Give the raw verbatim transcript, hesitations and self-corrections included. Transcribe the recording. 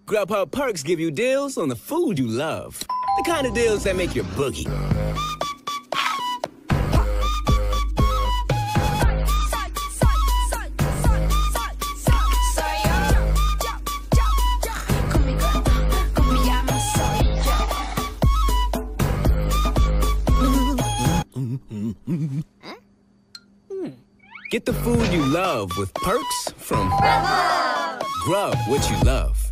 Grubhub perks give you deals on the food you love. The kind of deals that make your boogie. Get the food you love with perks from Grubhub. Grub what you love.